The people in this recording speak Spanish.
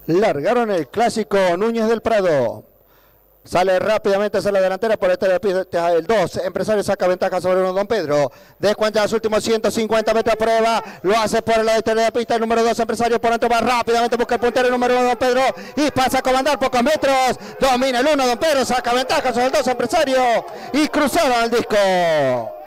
largaron el clásico Núñez del Prado. Sale rápidamente hacia la delantera por el 2. Empresario saca ventaja sobre uno, Don Pedro. Descuenta los últimos 150 metros a prueba. Lo hace por el lado exterior de la pista. El número 2, Empresario, por dentro va rápidamente. Busca el puntero, el número 1, Don Pedro. Y pasa a comandar pocos metros. Domina el 1, Don Pedro. Saca ventaja sobre el 2, Empresario. Y cruzaron el disco.